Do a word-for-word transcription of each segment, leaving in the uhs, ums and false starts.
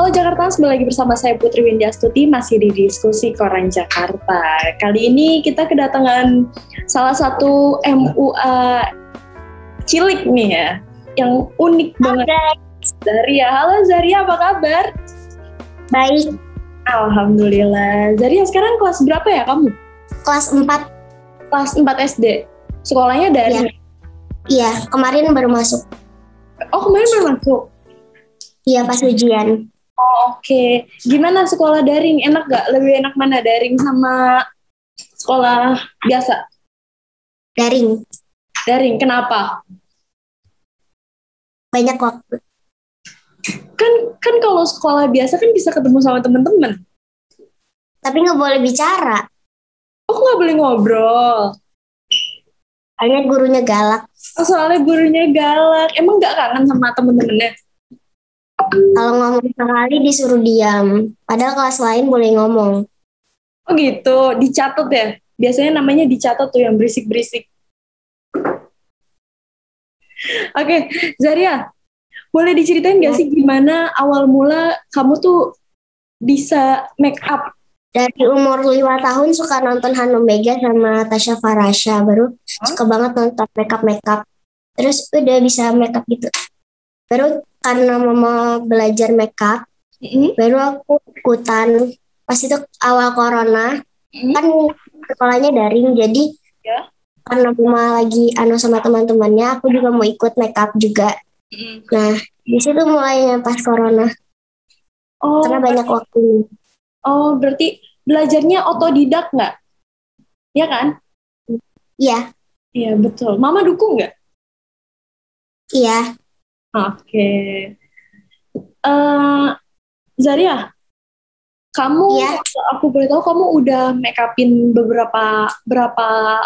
Halo Jakarta, kembali lagi bersama saya Putri Windiastuti, masih di diskusi Koran Jakarta. Kali ini kita kedatangan salah satu M U A cilik nih ya, yang unik banget. Zaria, halo Zaria, apa kabar? Baik. Alhamdulillah. Zaria sekarang kelas berapa ya kamu? Kelas empat. Kelas empat S D. Sekolahnya dari? Iya, iya, kemarin baru masuk. Oh, kemarin baru masuk? Iya, pas ujian. Oh, oke. Okay. Gimana sekolah daring? Enak gak? Lebih enak mana, daring sama sekolah biasa? Daring. Daring, kenapa? Banyak waktu. Kan kan kalau sekolah biasa kan bisa ketemu sama teman-teman. Tapi nggak boleh bicara. Oh, nggak boleh ngobrol. Soalnya gurunya galak. Oh, soalnya gurunya galak. Emang nggak kangen sama temen-temennya? Kalau ngomong sekali disuruh diam. Padahal kelas lain boleh ngomong. Oh gitu, dicatat ya? Biasanya namanya dicatat tuh yang berisik-berisik. Oke, okay, Zaria, boleh diceritain nggak ya. sih gimana awal mula kamu tuh bisa make up? Dari umur lima tahun suka nonton Hanum Mega sama Tasya Farasha. Baru huh? suka banget nonton make-up-make-up. Terus udah bisa make up gitu. Baru karena mama belajar make-up, mm-hmm. baru aku ikutan. Pas itu awal corona, mm-hmm. kan sekolahnya daring. Jadi yeah. karena mama lagi anu sama teman-temannya, aku juga mau ikut make-up juga. Mm-hmm. Nah, di situ mulainya pas corona. Oh, karena banyak waktu. Oh, berarti belajarnya otodidak nggak? Iya kan? Iya. Iya, betul. Mama dukung nggak? Iya. Oke. Okay. Uh, Zaria, kamu, ya. aku boleh tahu kamu udah make upin beberapa berapa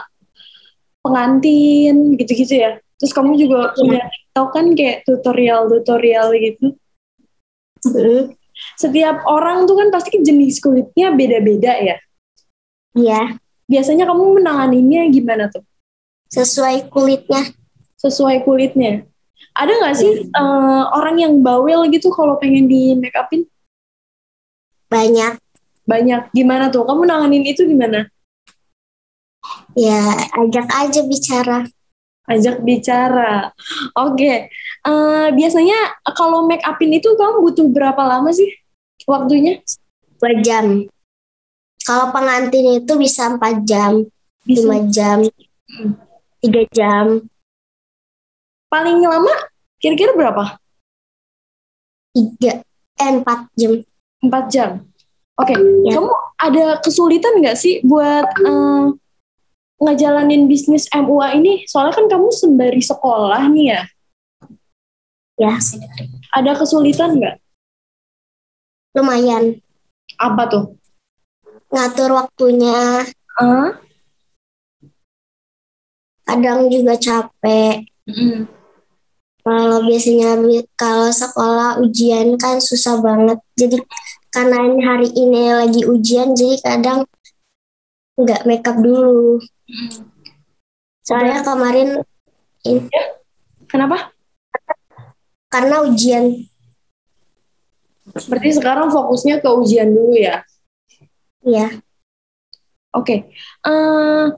pengantin gitu-gitu ya? Terus kamu juga ya. udah tahu kan kayak tutorial-tutorial gitu? Mm. Setiap orang tuh kan pasti jenis kulitnya beda-beda ya? Iya. Biasanya kamu menanganinnya gimana tuh? Sesuai kulitnya. Sesuai kulitnya. Ada nggak sih ya. uh, orang yang bawel gitu kalau pengen di make upin? Banyak. Banyak. Gimana tuh? Kamu nanganin itu gimana? Ya, ajak aja bicara. Ajak bicara. Oke. Okay. Uh, biasanya kalau make upin itu kamu butuh berapa lama sih waktunya? Dua jam. Kalau pengantin itu bisa empat jam, bisa. lima jam, hmm. tiga jam. Paling lama kira-kira berapa? Tiga, eh, empat jam. Empat jam. Oke. Okay. Ya. Kamu ada kesulitan nggak sih buat uh, ngejalanin bisnis M U A ini? Soalnya kan kamu sembari sekolah nih ya. Ya. Ada kesulitan nggak? Lumayan. Apa tuh? Ngatur waktunya. Uh? Kadang juga capek. Mm. Kalau biasanya kalau sekolah ujian kan susah banget. Jadi karena hari ini lagi ujian, jadi kadang nggak make up dulu. Mm. Soalnya kemarin ini. Kenapa? Karena ujian. Berarti sekarang fokusnya ke ujian dulu ya? Iya. Oke. Okay. Uh,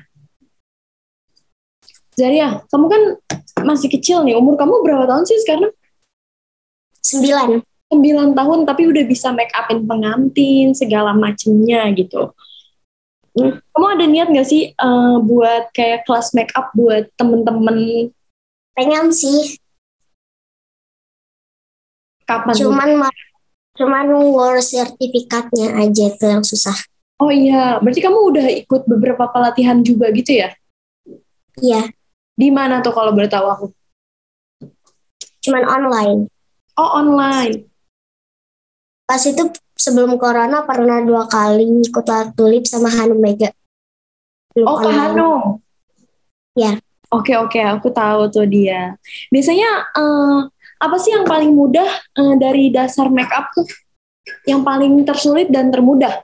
Zaria, kamu kan masih kecil nih. Umur kamu berapa tahun sih sekarang? Sembilan. Sembilan tahun, tapi udah bisa make upin pengantin, segala macemnya gitu. Hmm. Kamu ada niat gak sih uh, buat kayak kelas make up buat temen-temen? Pengen sih. Kapan? Cuman cuman ngurus sertifikatnya aja itu yang susah. Oh iya, berarti kamu udah ikut beberapa pelatihan juga gitu ya? Iya. Di mana tuh kalau boleh tahu aku? Cuman online. Oh, online. Pas itu sebelum corona pernah dua kali ikut tulip sama Hanum Mega. Belum oh, ke Hanum? Ya. Oke, oke, aku tahu tuh dia. Biasanya uh, apa sih yang paling mudah uh, dari dasar make up tuh? Yang paling tersulit dan termudah?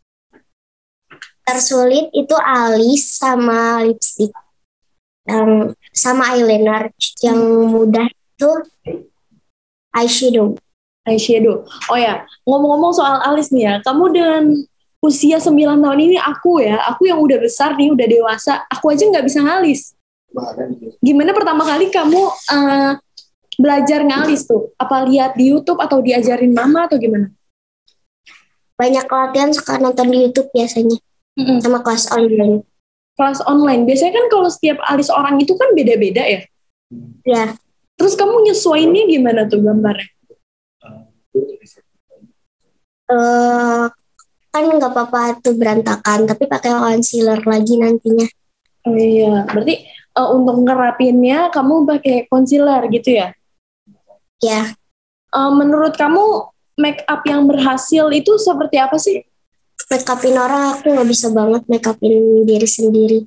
Tersulit itu alis sama lipstick. Um, sama eyeliner. Yang mudah itu eyeshadow. Eyeshadow. Oh ya, ngomong-ngomong soal alis nih ya, kamu dengan usia sembilan tahun ini, aku ya, aku yang udah besar nih, udah dewasa, aku aja nggak bisa ngalis. Gimana pertama kali kamu uh, belajar ngalis tuh? Apa lihat di YouTube atau diajarin mama atau gimana? Banyak latihan suka nonton di YouTube biasanya. Mm-mm. Sama kelas online. Kelas online. Biasanya kan kalau setiap alis orang itu kan beda-beda ya? Ya. Terus kamu nyesuainnya gimana tuh gambarnya? Uh, kan nggak apa-apa tuh berantakan, tapi pakai concealer lagi nantinya. Oh iya, berarti uh, untuk ngerapinnya kamu pakai concealer gitu ya? Ya. Uh, menurut kamu make up yang berhasil itu seperti apa sih? Make upin orang aku nggak bisa banget make upin diri sendiri.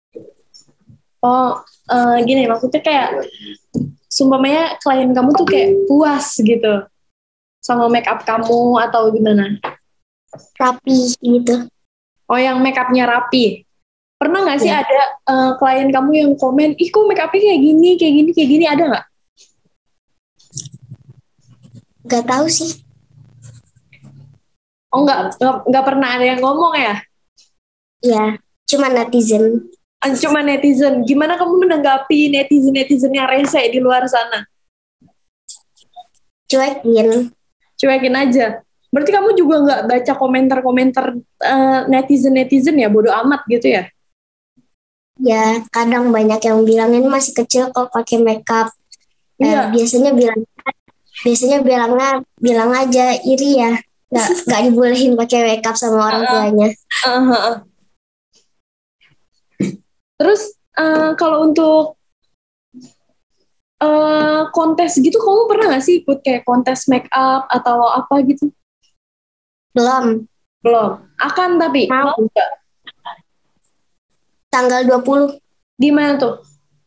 Oh, uh, gini maksudnya kayak sumpamanya klien kamu tuh kayak puas gitu sama make up kamu atau gimana? Rapi gitu. Oh, yang make upnya rapi. Pernah nggak sih ya. ada uh, klien kamu yang komen, ih kok make upnya kayak gini, kayak gini, kayak gini, ada nggak? Gak tahu sih. Oh nggak, nggak pernah ada yang ngomong ya? Iya, cuma netizen. Cuma netizen. Gimana kamu menanggapi netizen-netizen yang rese di luar sana? Cuekin. Cuekin aja. Berarti kamu juga nggak baca komentar-komentar uh, netizen-netizen ya? Bodo amat gitu ya? Ya, kadang banyak yang bilang ini masih kecil kok pakai makeup. Iya. Eh, biasanya bilang, biasanya bilangnya bilang aja iri ya. Nggak nggak dibolehin pakai makeup sama orang uh, tuanya. Uh, uh, uh. Terus uh, kalau untuk uh, kontes gitu, kamu pernah nggak sih ikut kayak kontes makeup atau apa gitu? Belum. Belum. Akan tapi mau nggak? Tanggal dua puluh. Di mana tuh?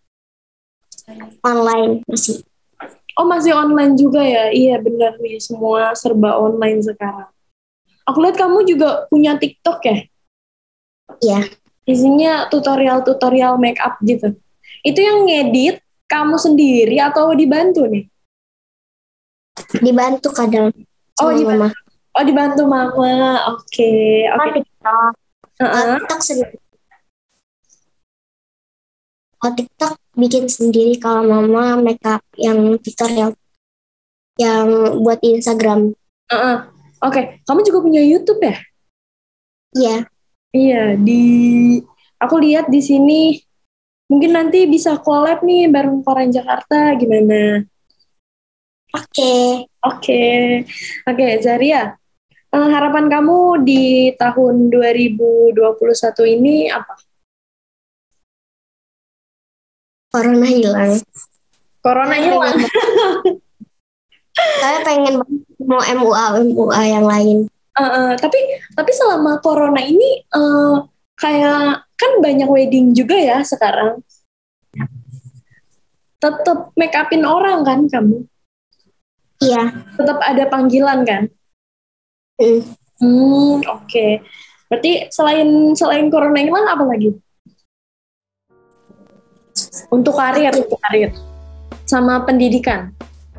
Online masih. Oh, masih online juga ya? Iya benar nih, semua serba online sekarang. Aku lihat kamu juga punya TikTok ya? Iya. Isinya tutorial-tutorial make up gitu. Itu yang ngedit kamu sendiri atau dibantu nih? Dibantu kadang. Oh, dibantu. Mama. Oh, dibantu mama. Oke, okay. oke. Okay. TikTok. Uh-uh. TikTok sendiri. Oh, TikTok bikin sendiri kalau mama makeup yang tutorial yang buat di Instagram. Uh-uh. Oke, okay. Kamu juga punya YouTube ya? Iya. Iya, di aku lihat di sini mungkin nanti bisa collab nih bareng Koran Jakarta, gimana? Oke. Okay. Oke. Okay. Oke, okay, Zaria. Uh, harapan kamu di tahun dua ribu dua puluh satu ini apa? Corona hilang. Corona hilang. Saya pengen mau M U A M U A yang lain. Uh, uh, tapi tapi selama corona ini uh, kayak kan banyak wedding juga ya sekarang. Tetap make upin orang kan kamu? Iya. Tetap ada panggilan kan? Mm. Hmm, oke. Okay. Berarti selain selain corona hilang apa lagi? Untuk karir, untuk karir, sama pendidikan.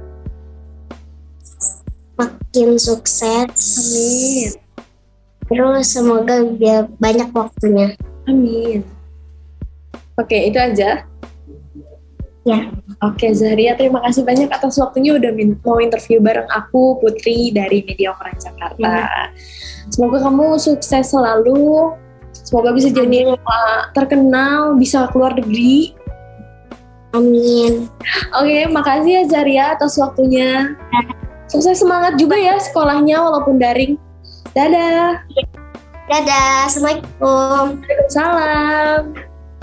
Makin sukses. Amin. Terus semoga biar banyak waktunya. Amin. Oke, itu aja. Ya. Oke, Zaria, terima kasih banyak atas waktunya udah mau interview bareng aku, Putri dari Media Koran Jakarta. Hmm. Semoga kamu sukses selalu. Semoga bisa jadi terkenal, bisa keluar negeri. Amin. Oke, makasih ya Zaria atas waktunya. Sukses, semangat juga ya sekolahnya walaupun daring. Dadah. Dadah, Assalamualaikum. Waalaikumsalam.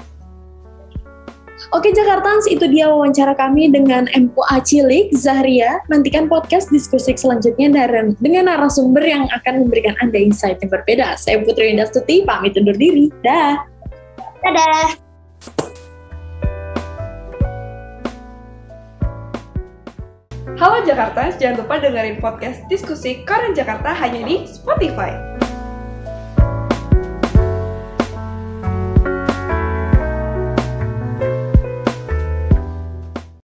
Oke Jakartans, itu dia wawancara kami dengan M U A Cilik, Zahria. Nantikan podcast diskusi selanjutnya dengan, dengan narasumber yang akan memberikan Anda insight yang berbeda. Saya Putri Indastuti, pamit undur diri. Dah. Dadah. Halo Jakarta, jangan lupa dengerin podcast diskusi Koran Jakarta hanya di Spotify.